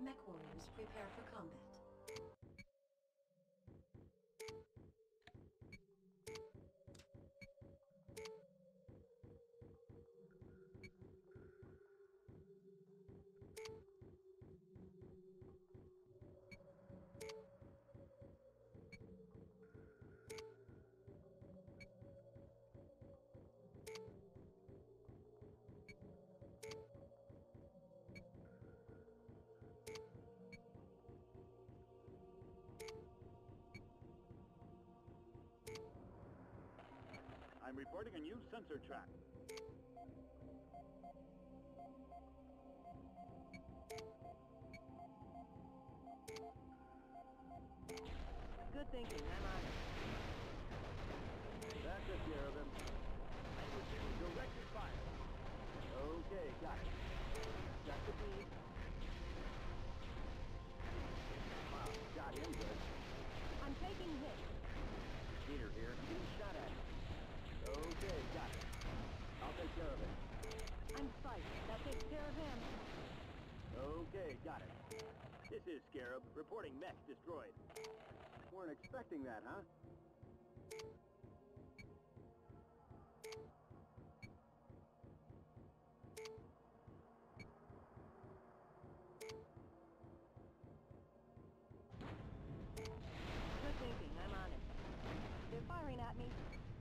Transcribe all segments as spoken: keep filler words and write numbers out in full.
Mech warriors prepare for combat. I'm reporting a new sensor track. Good thinking, I'm on it. That took care of him. And we're getting directed fire. Okay, got it. Got the beat. Wow, got him good. I'm taking hits. Peter here, I'm getting shot at. Okay, got it. I'll take care of it. I'm spiked. That takes care of him. Okay, got it. This is Scarab, reporting mech destroyed. Weren't expecting that, huh? Good thinking, I'm on it. They're firing at me.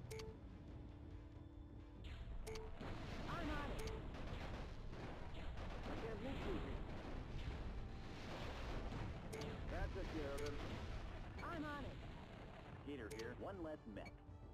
I'm on it. I can't meet you here. That took care of him. I'm on it. Gator here, one less mech.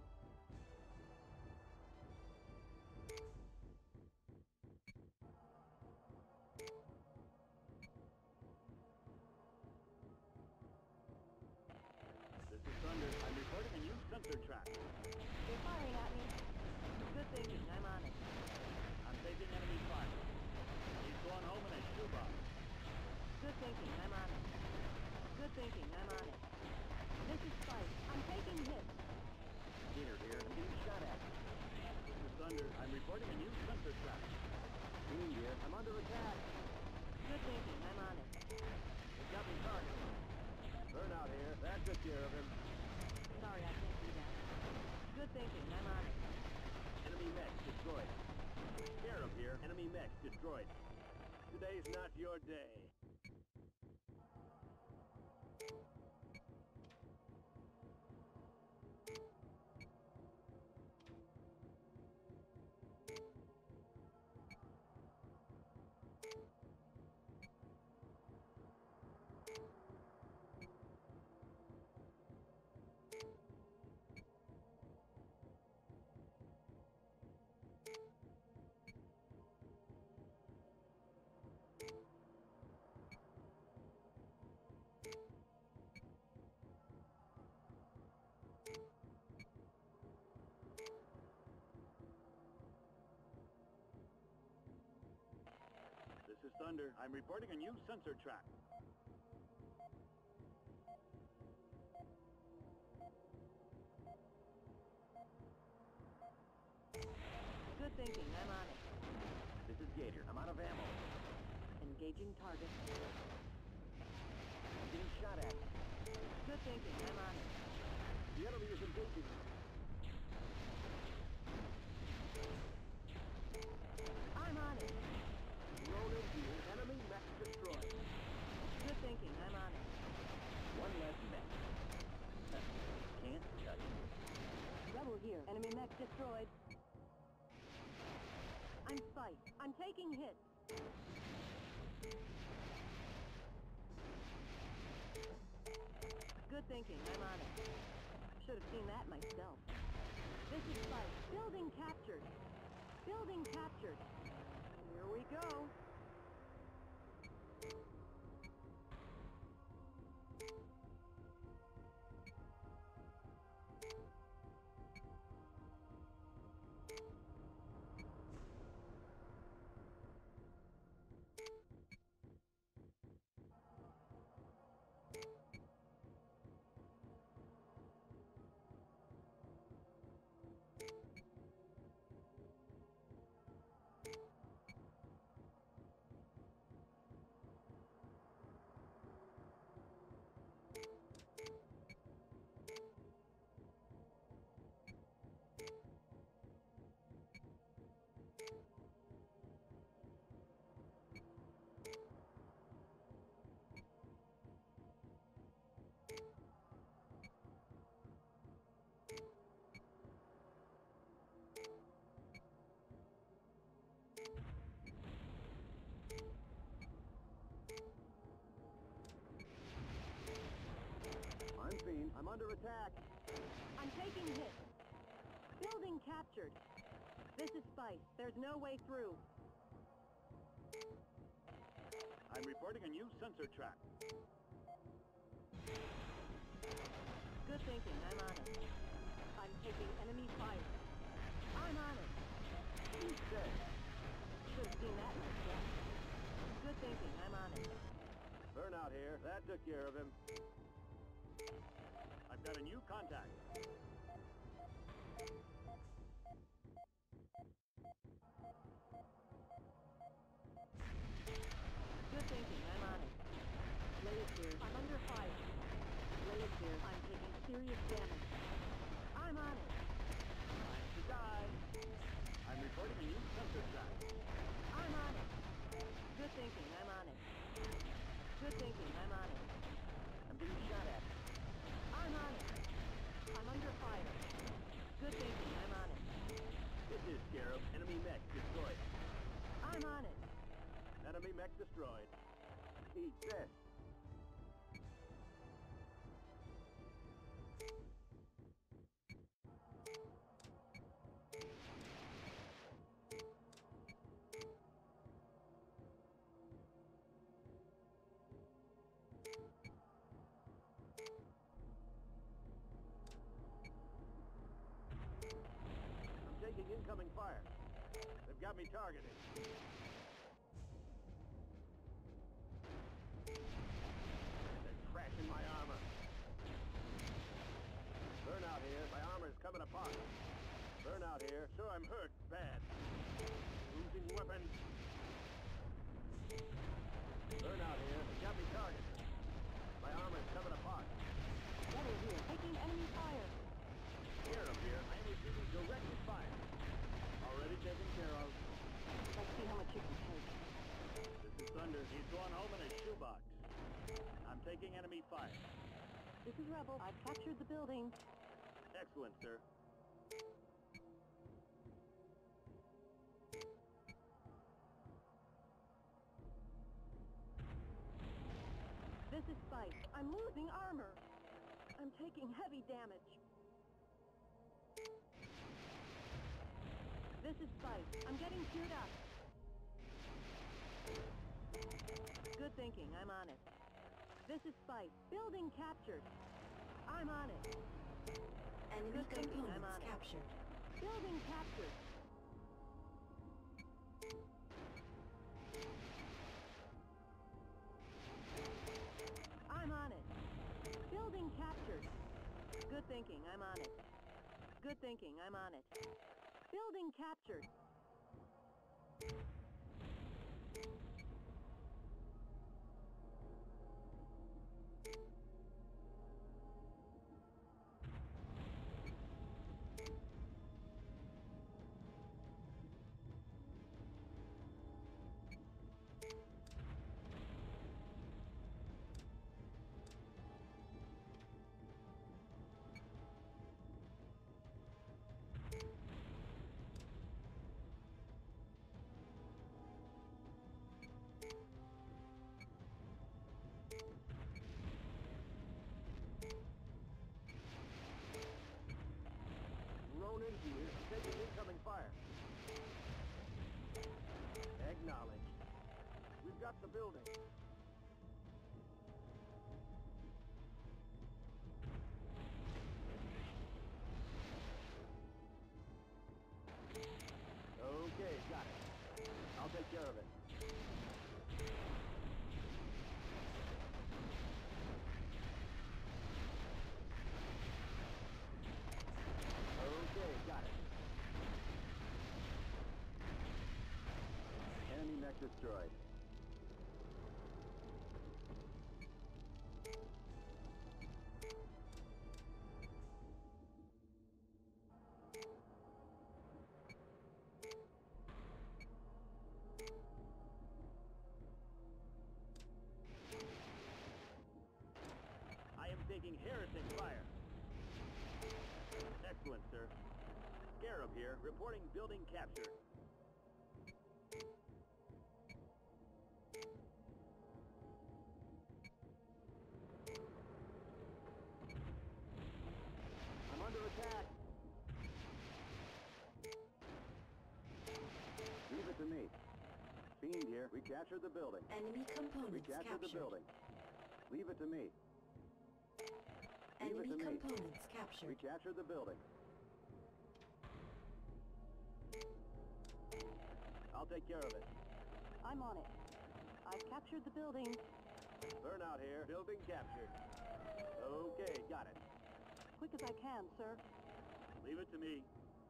This is Thunder. I'm reporting a new sensor track. They're firing at me. Good thinking, I'm on it. I'm taking enemy fire. He's going home in a shoebox. Good thinking, I'm on it. Good thinking, I'm on it. This is Spike. I'm taking hits. Gator here, I'm getting shot at. This is Thunder. I'm reporting a new sensor track. Team here, I'm under attack. Good thinking, I'm on it. They got me targeted. Burnout here, that took care of him. Sorry, I can't do that. Good thinking, I'm on it. Enemy mech destroyed. Scarab here, enemy mech destroyed. Today's not your day. This is Thunder. I'm reporting a new sensor track. Good thinking, I'm on it. This is Gator. I'm out of ammo. Engaging target. I'm getting shot at. Good thinking, I'm on it. The enemy is engaging. I'm on it. Thrown into you. Enemy mech destroyed. Good thinking, I'm on it. One less mech. Can't touch. Rebel here. Enemy mech destroyed. I'm spiked. I'm taking hits. Good thinking, I'm on it. Should have seen that myself. This is Spike. Building captured. Building captured. Here we go. attack. I'm taking hits. Building captured. This is Spice. There's no way through. I'm reporting a new sensor trap. Good thinking. I'm on it. I'm taking enemy fire. I'm on it. He's dead. Should have seen that myself. Good thinking. I'm on it. Burnout here. That took care of him. I've got a new contact. Good thinking. I'm on it. Blaze here. I'm under fire. Blaze here. I'm taking serious damage. I'm on it. Time to die. I'm reporting a new sensor trap. I'm on it. Good thinking. I'm on it. Good thinking. I'm on it. I'm being shot at. I'm on it. I'm under fire. Good thinking. I'm on it. This is Scarab. Enemy mech destroyed. I'm on it. Enemy mech destroyed. Eat this. I'm taking incoming fire. They've got me targeted. They're crashing my armor. Burnout here. My armor's coming apart. Burnout here. Sure, I'm hurt bad. Losing weapon. Burnout here. They got me targeted. My armor's coming apart. Rebel here. Taking enemy fire. Scarab here. I am receiving direct fire. Already taken care of. Let's see how much you can take. This is Thunder. He's going home in a shoebox. I'm taking enemy fire. This is Rebel. I've captured the building. Excellent, sir. This is Spice. I'm losing armor. I'm taking heavy damage. This is Spice. I'm getting queued up. Good thinking. I'm on it. This is Spice. Building captured. I'm on it. Enemy Good thinking. I'm components on it. captured. Building captured. I'm on it. Building captured. Good thinking. I'm on it. Good thinking. I'm on it. Building captured. Ronin here. I'm taking incoming fire. Acknowledged. We've got the building. Okay, got it. I'll take care of it. Okay, got it. Enemy mech destroyed. I am taking Heretic fire. Excellent, sir. Scarab here, reporting building captured. We captured the building. Enemy We components captured the captured. building. Leave it to me. Leave it Enemy to me. components We captured. captured the building. I'll take care of it. I'm on it. I've captured the building. Burnout here. Building captured. Okay, got it. Quick as I can, sir. Leave it to me.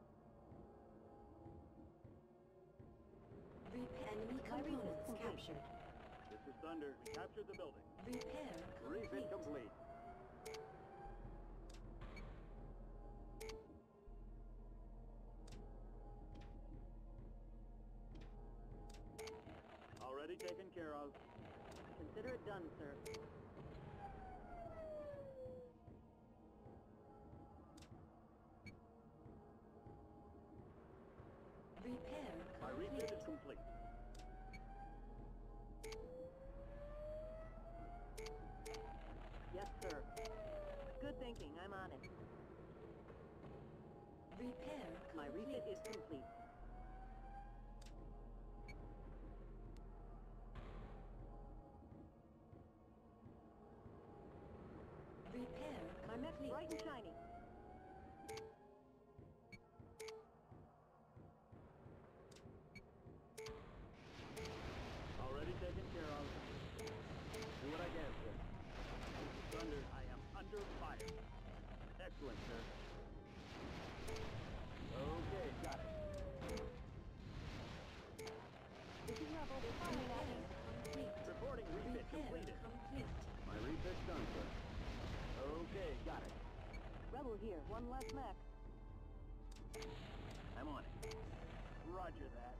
Re- enemy My refit components complete. captured. This is Thunder. We captured the building. Repair Refit complete. complete. Already taken care of. Consider it done, sir. Repair My complete. refit is complete. Yes, sir. Good thinking. I'm on it. Repair My complete. refit is complete. Repair My mech's complete. bright and shiny. Already taken care of. Do what I can, sir. This is Thunder. I am under fire. Excellent, sir. Okay, got it. This is Rebel. They're firing at me. Complete. Reporting refit Repair completed. complete. My refit's done, sir. Okay, got it. Rebel here. One less mech. I'm on it. Roger that.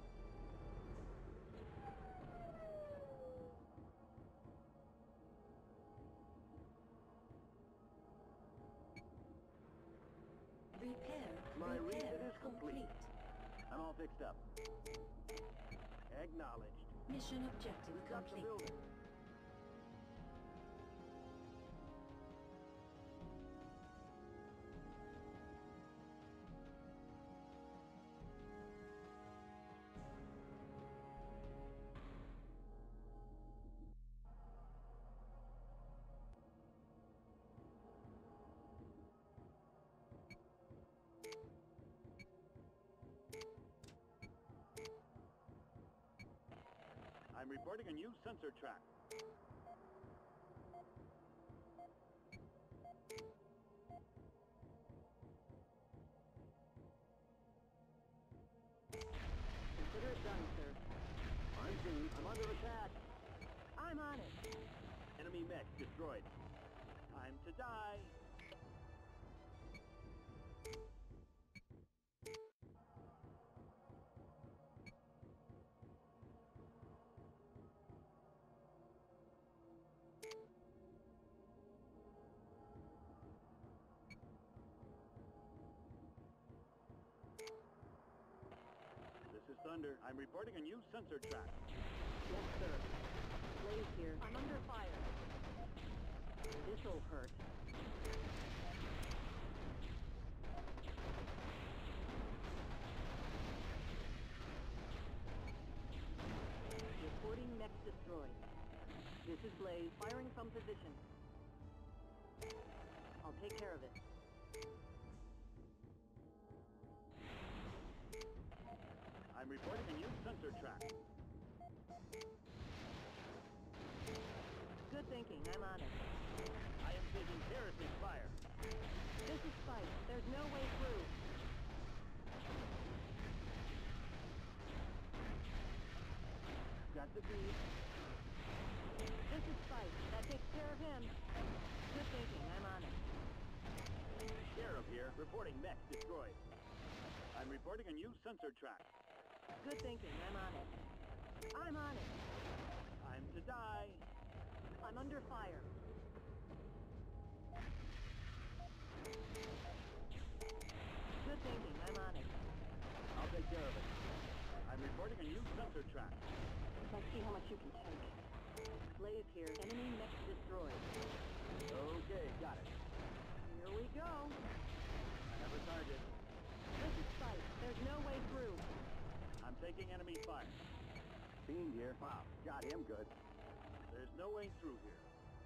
Repair. My Repair refit is complete. I'm all fixed up. Acknowledged. Mission objective We got the complete. building. I'm reporting a new sensor track. Consider it done, sir. I'm seen. I'm under attack. I'm on it. Enemy mech destroyed. Time to die. This is Thunder. I'm reporting a new sensor track. Yes, sir. Blaze here. I'm under fire. This'll hurt. Reporting mech destroyed. This is Blaze, firing from position. I'll take care of it. I'm reporting a new sensor track. Good thinking, I'm on it. I am taking terracing fire. This is Spike. There's no way through. Got the beat. This is Spike. That takes care of him. Good thinking, I'm on it. Sheriff here, reporting mech destroyed. I'm reporting a new sensor track. Good thinking, I'm on it. I'm on it. Time to die. I'm under fire. Good thinking, I'm on it. I'll take care of it. I'm reporting a new sensor track. Let's see how much you can take. Blaze here. Enemy mech destroyed. Okay, got it. Here we go. I have a target. This is Spike. There's no way through. I'm taking enemy fire. Fiend here. Wow, got him good. There's no way through here.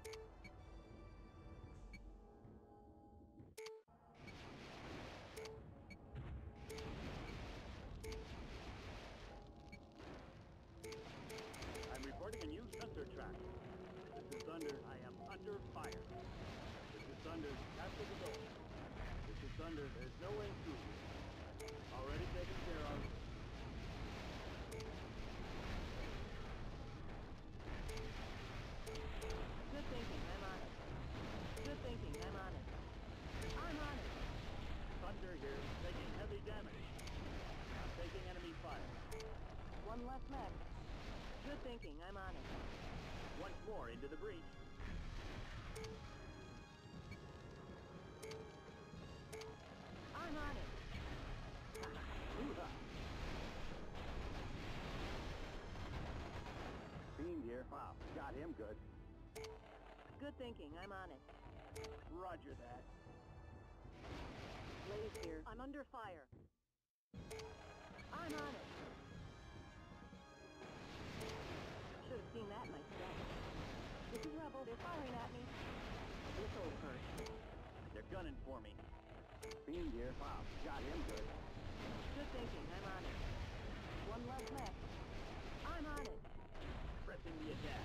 I'm reporting a new sensor track. This is Thunder. I am under fire. This is Thunder. Capture the building. This is Thunder. There's no way through here. Already taken care of. Good thinking, I'm on it. Good thinking, I'm on it. I'm on it. Thunder here, taking heavy damage. I'm taking enemy fire. One less mech. Good thinking, I'm on it. Once more into the breach. I'm on it. Hoo-ha. Fiend here. Wow, got him good. Good thinking, I'm on it. Roger that. Blaze here. I'm under fire. I'm on it. Should have seen that myself. This is Rebel. They're firing at me. This'll hurt. They're gunning for me. Fiend here. Wow, got him good. Good thinking, I'm on it. One less mech. I'm on it. Pressing the attack.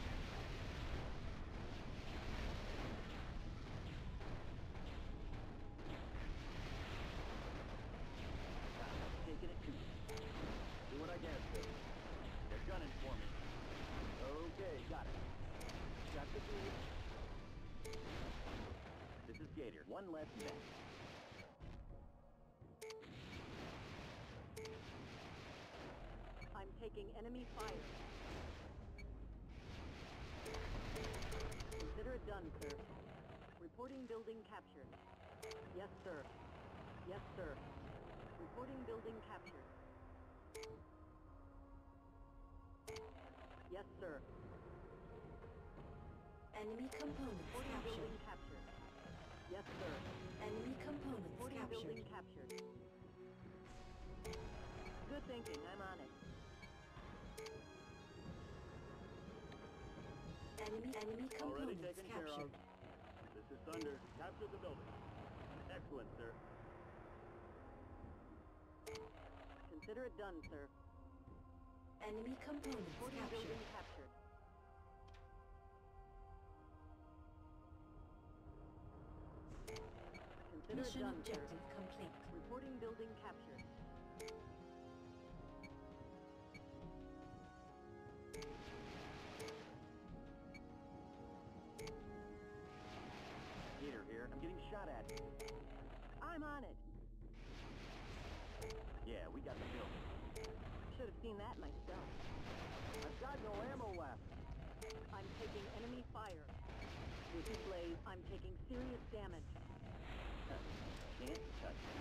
Taking it to you. Do what I can, sir. They're gunning for me. Okay, got it. Got the breach. This is Gator. One less mech. I'm taking enemy fire. Consider it done, sir. Reporting building captured. Yes, sir. Yes, sir. Reporting building captured. Yes, sir. Enemy components Reporting captured. building captured. Yes, sir. Enemy components Reporting building captured. captured. Good thinking, I'm on it. Enemy enemy Already components taken care of. captured. This is Thunder. Capture the building. Excellent, sir. Consider it done, sir. Enemy components Reporting captured. building captured. Consider Mission it done, sir. objective complete. Reporting building captured. Gator here. I'm getting shot at. I'm on it. Yeah, we got the building. Should have seen that myself. I've got no ammo left. I'm taking enemy fire. This is Blaze. I'm taking serious damage. Can't touch me.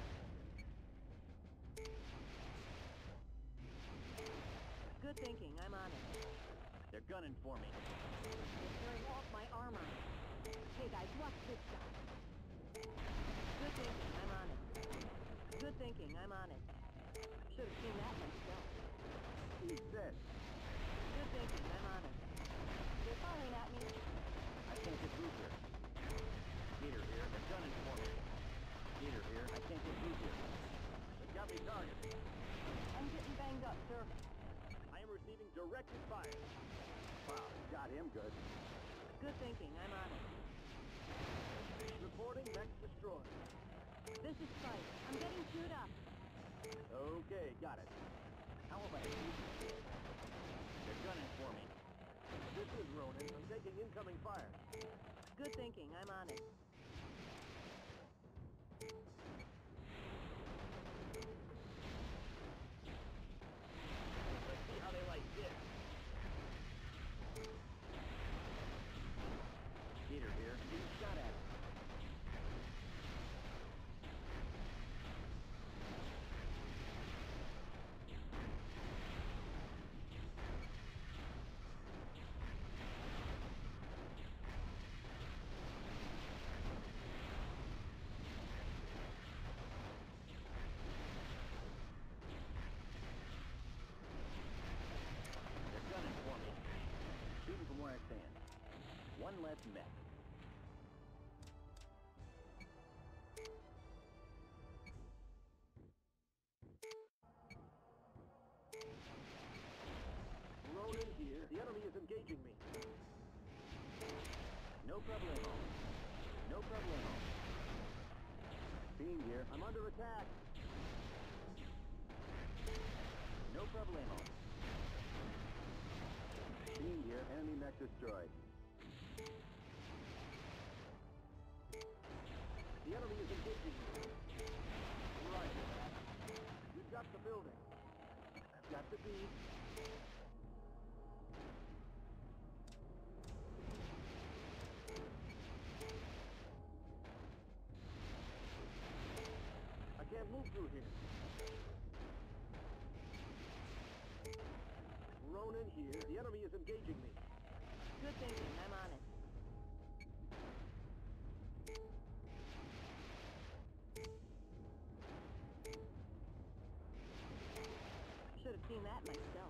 Good thinking, I'm on it. They're gunning for me. They're tearing off my armor. Hey guys, watch this guy. Good thinking, I'm on it. Good thinking, I'm on it. Should have seen that myself. He's dead. Good thinking, I'm on it. They're firing at me. I can't get through here. Gator here. They're gunning for me. Gator here. I can't get through here. They got me targeted. I'm getting banged up, sir. I am receiving directed fire. Wow, got him good. Good thinking, I'm on it. Reporting mech destroyed. This is Spike. I'm getting chewed up. Okay, got it. How about I use this? They're gunning for me. This is Ronan. I'm taking incoming fire. Good thinking, I'm on it. Let's see how they like this. Gator here. I'm getting shot at. one less mech. Ronin here. The enemy is engaging me. No problemo. No problemo. Being here. I'm under attack. No problemo. Being here. Enemy mech destroyed. The enemy is engaging me. Roger that. We've got the building. I've got the beat. I can't move through here. Ronin here. The enemy is engaging me. Good thinking. I'm on it. Should have seen that myself.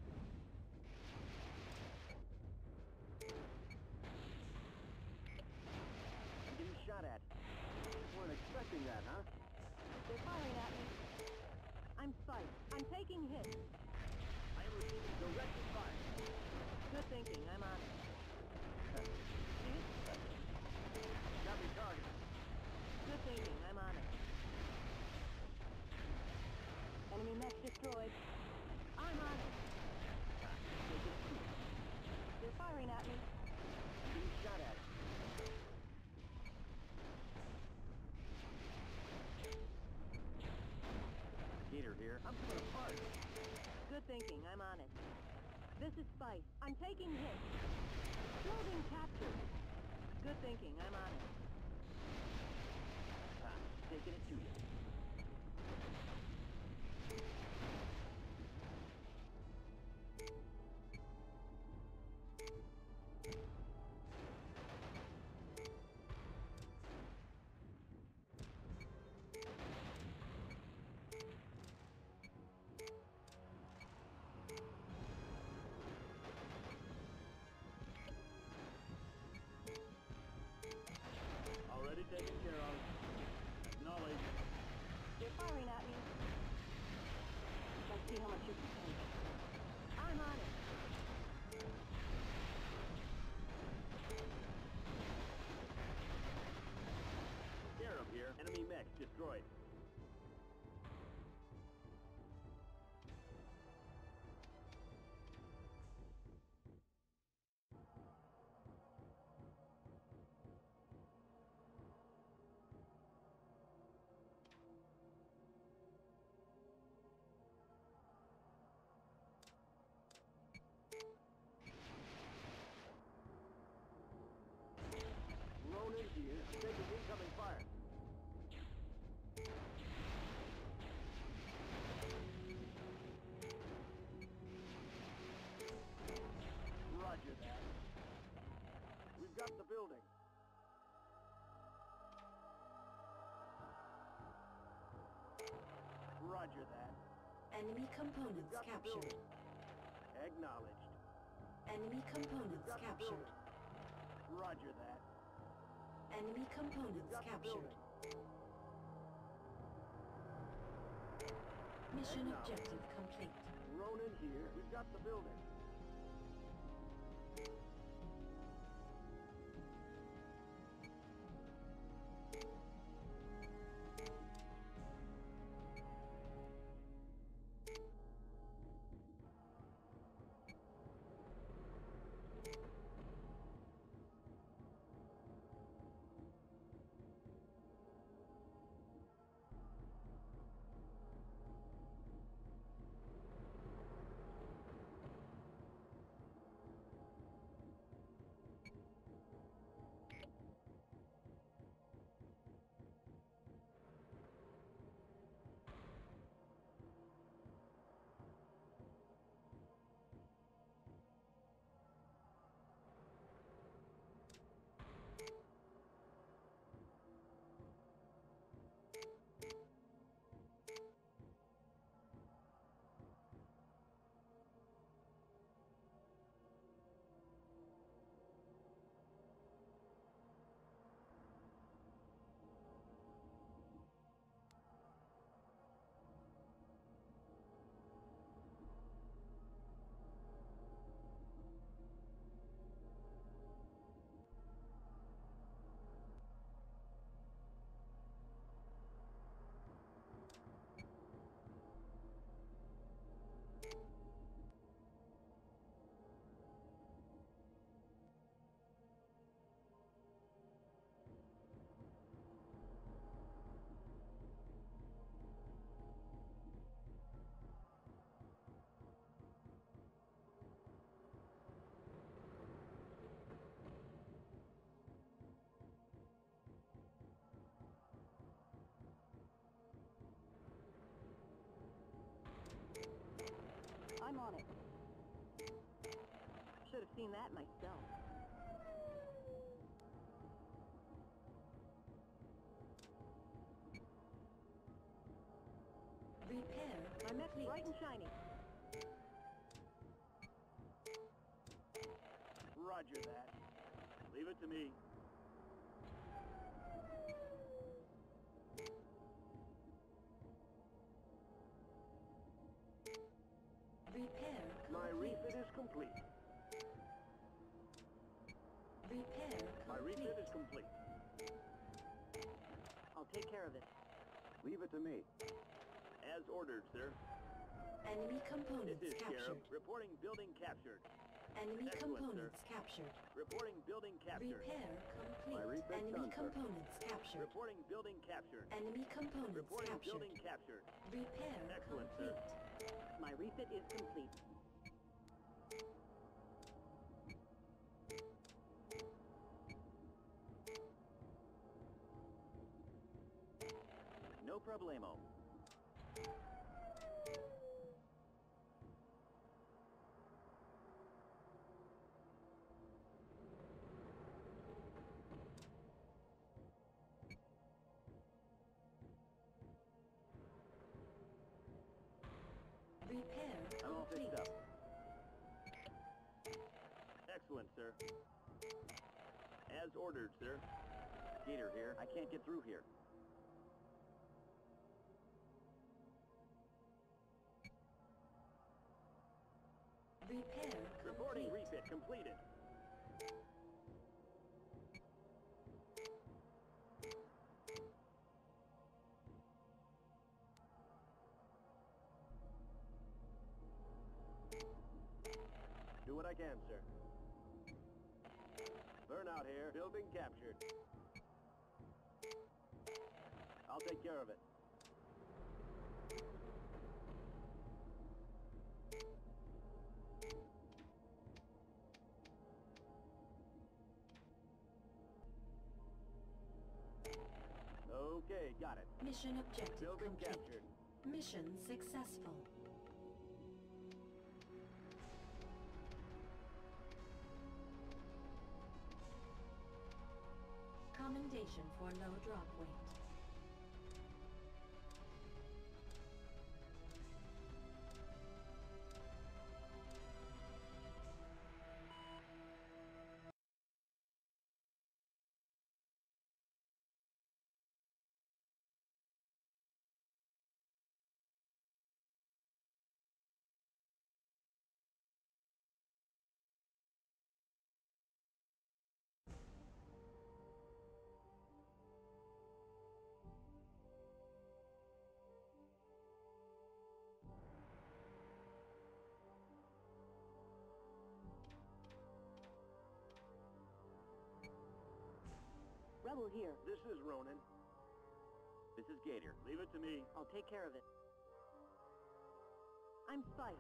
I'm getting shot at. Weren't expecting that, huh? They're firing at me. I'm spiked. I'm taking hits. I am receiving directed fire. Good thinking. I'm on it. Got me targeted. Good thinking. I'm on it. Enemy mech destroyed. I'm on it. They're firing at me. I'm getting shot at. Gator here. I'm coming apart. Good thinking. I'm on it. This is Spice. I'm taking hits. Building captured. Good thinking. I'm on it. Ah, taking it to you. Already taken care of. Acknowledge. They're firing at me. Let's see how much you can take. I'm on it. Scarab here. Enemy mech destroyed. Ronin here. I'm taking incoming fire. Roger that. We've got the building. Roger that. Enemy We've components got the captured. building. Acknowledged. Enemy components We've got the captured. building. Roger that. Enemy We've components got the captured. building. Mission Acknowledged. objective complete. Ronin here. We've got the building. Should have seen that myself. Repair My mech's complete. bright and shiny. Roger that. Leave it to me. Repair My complete. refit is complete. Repair My complete. refit is complete. I'll take care of it. Leave it to me. As ordered, sir. Enemy This components is captured. Sheriff. Reporting building captured. Enemy Excellent, components captured. Reporting building captured. Repair complete. My refit's Enemy done, sir. components captured. Reporting building captured. Enemy components Reporting captured. building captured. Repair Excellent, sir. complete. My refit is complete. No problemo. Repair I'm all complete. fixed up. Excellent, sir. As ordered, sir. Gator here. I can't get through here. Repair Reporting complete. refit completed. Do what I can, sir. Burnout here. Building captured. I'll take care of it. Okay, got it. Mission objective Building complete. captured. Mission successful. Commendation for low drop weight. Rebel here. This is Ronan. This is Gator. Leave it to me. I'll take care of it. I'm Spike.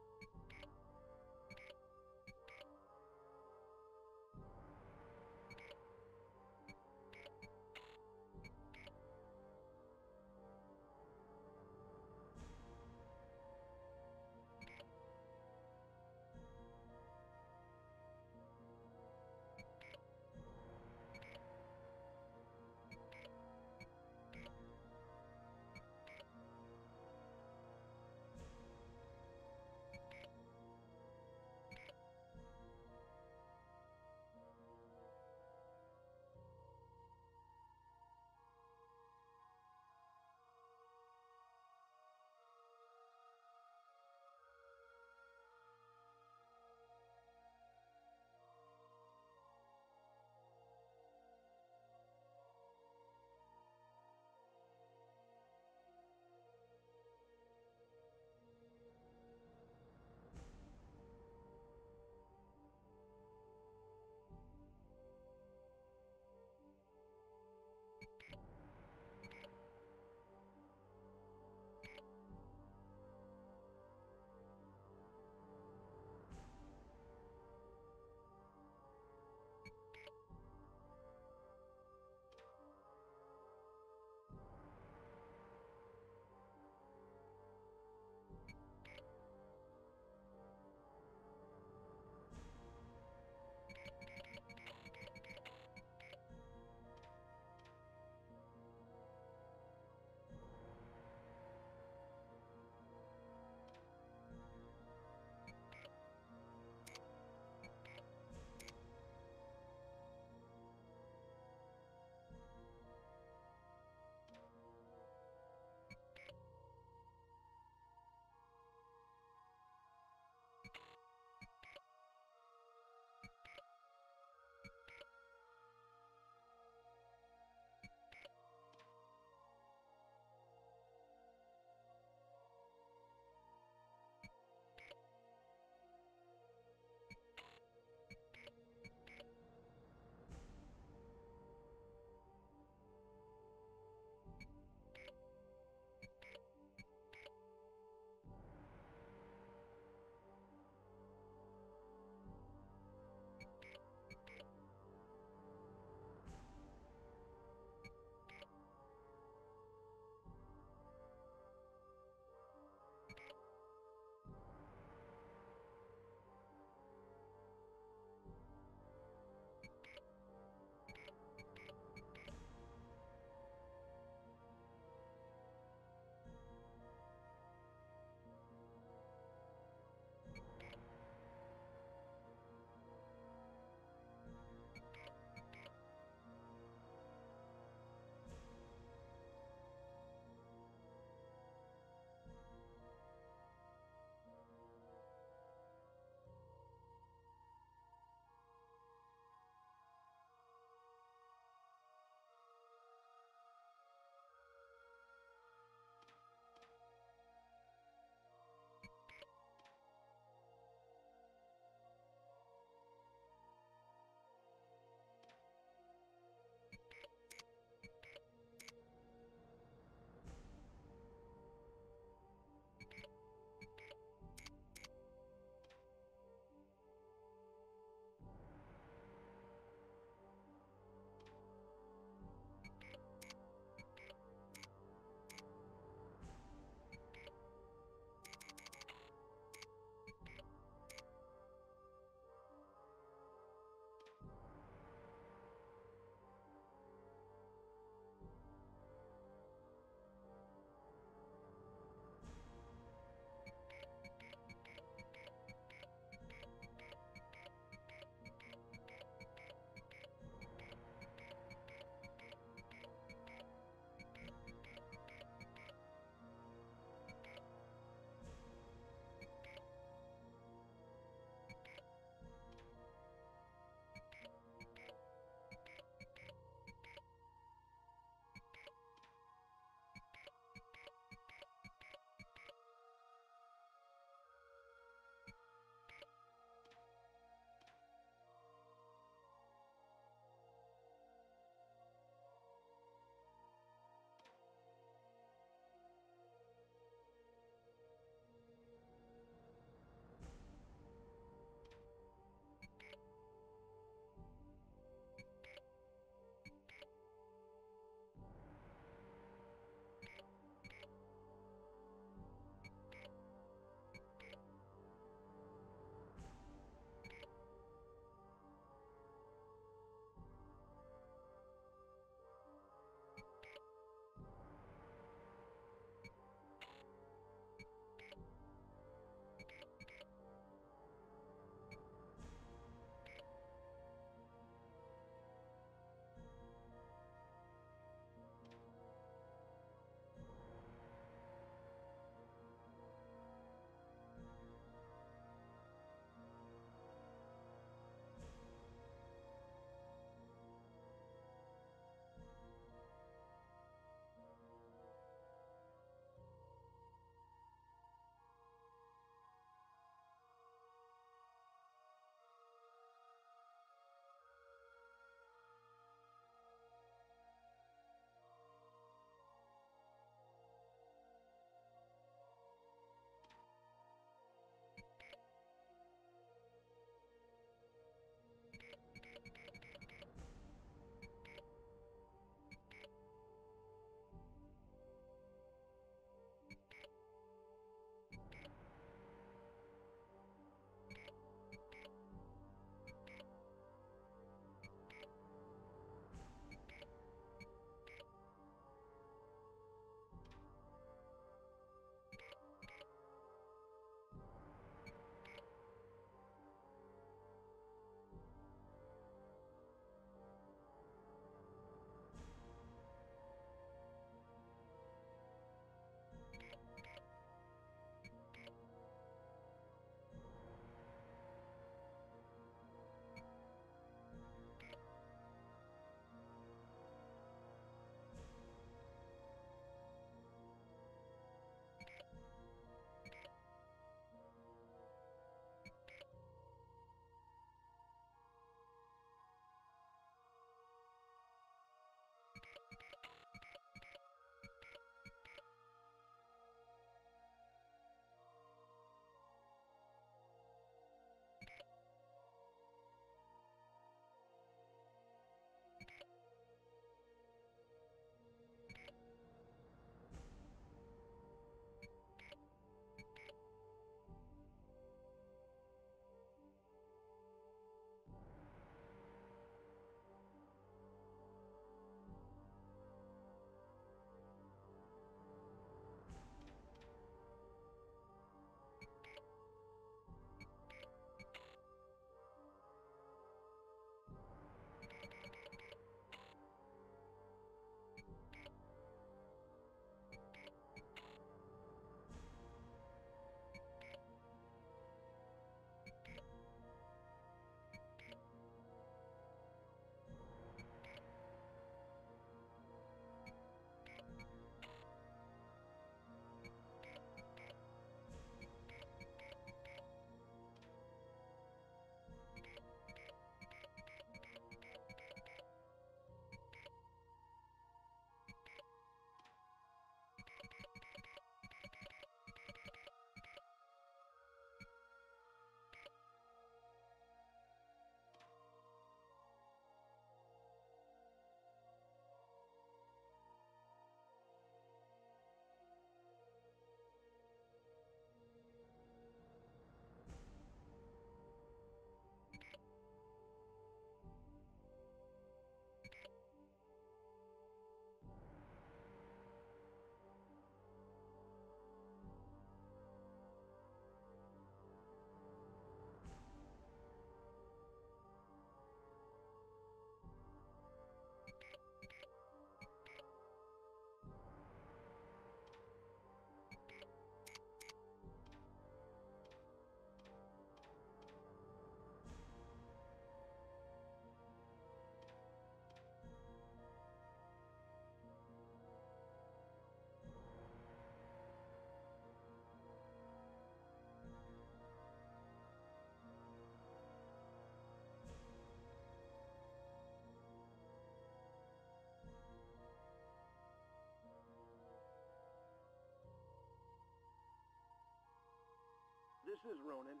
This is Ronan.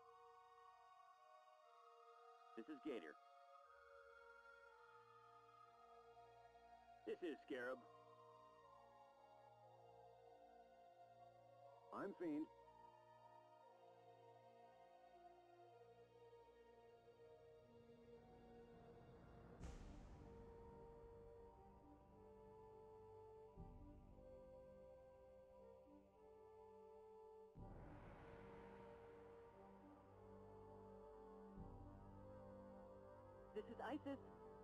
This is Gator. This is Scarab. I'm Fiend. This is Isis.